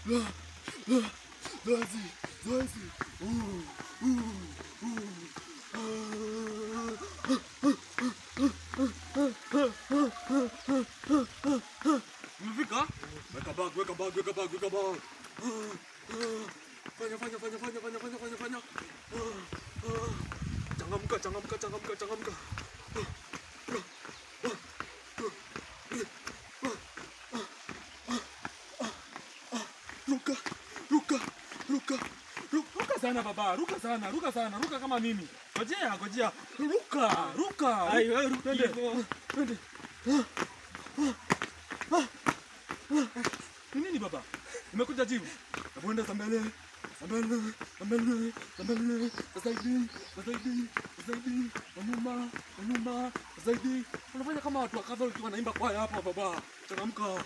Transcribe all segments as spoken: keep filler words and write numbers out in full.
Zoezi, zoezi. Uh, uh, uh. Umefika? Weka bag, weka bag, weka bag, weka bag. Fanya, fanya, fanya, fanya, fanya, fanya, fanya, fanya. Changamka, changamka, changamka, changamka. Ruka, ruka, ruka, ruka sana baba, ruka sana, ruka sana, ruka kama mimi. Ngojea, ngojea. Ruka, ruka. Ai wewe ruka hivyo. Twende. Nini baba? Umekuja jibu? Abunda sambele, sambele, sambele, sambele, zaidi, zaidi, zaidi, nyuma, nyuma, zaidi. Unafanya kama watu wa Catholic wanaimba kwaya hapa baba. Changamka.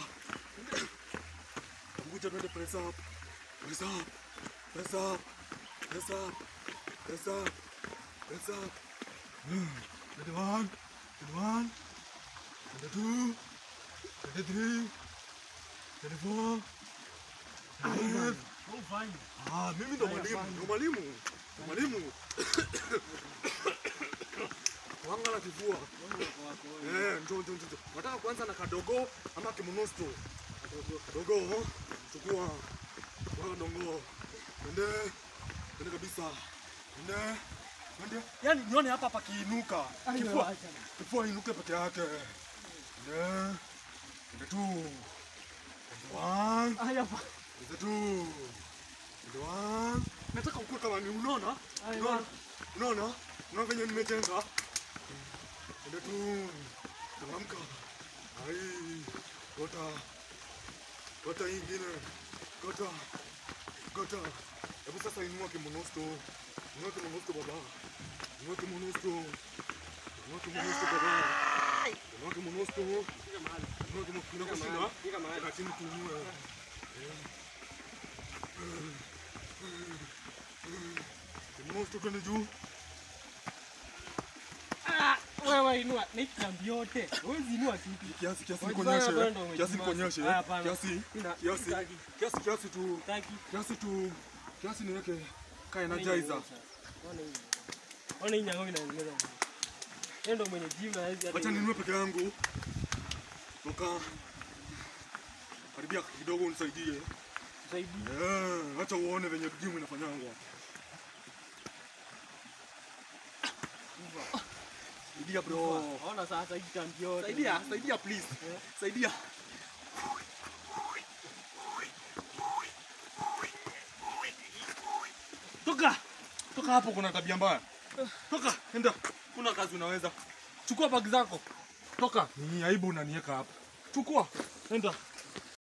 Ngoja twende press up. Press up. Press up. Press up. Press up. Press up. Twenty one. Twenty one. Twenty two. Twenty three. Twenty four. Ah, mimi ndo mwalimu, ndo mwalimu. Ndo mwalimu. Wanga la kifua. Eh, njoo njoo njoo. Nataka kuanza na kadogo ama kimonosto. Dogo, chukua. Waka dongo. Nende. Nende kabisa. Nende. Nende. Yaani nione hapa hapa kiinuka. Kifua. Kifua inuke peke yake. Nende. Nende tu. One. Haya pa. Nende tu. Nende one. Nataka ukue kama ni unaona? Unaona? Unaona? Unaona venye nimejenga? Nende tu. Changamka. Ai. Gota. Gota ingine. Gota. Gota. Hebu sasa inua kimonosto. Inua kimonosto baba. Inua kimonosto. Inua kimonosto baba. Inua kimonosto. Inua kimonosto. Inua kimonosto. Piga mahali. Lakini tuinue. Kimonosto twende juu. Ah, wewe inua, nitambi yote. Wewe inua kipi? Kiasi kiasi nikonyeshe. Kiasi nikonyeshe. Kiasi. Kiasi. Kiasi kiasi tu. Taki. Kiasi tu. Kiasi niweke kae na jaiza. Ona hii nyango inaongeza. Yeye ndo mwenye gym na hizi. Acha ninunue peke yangu. Toka. Karibia kidogo unisaidie. Saidi. Eh, acha uone venye gym inafanyangwa. Saidia bro. Ona sasa hii tambi yote. Saidia, saidia please. Saidia. Toka. Toka hapo kuna tabia mbaya. Toka, enda. Kuna kazi unaweza. Chukua bag zako. Toka. Ni aibu unaniweka hapa. Chukua. Enda.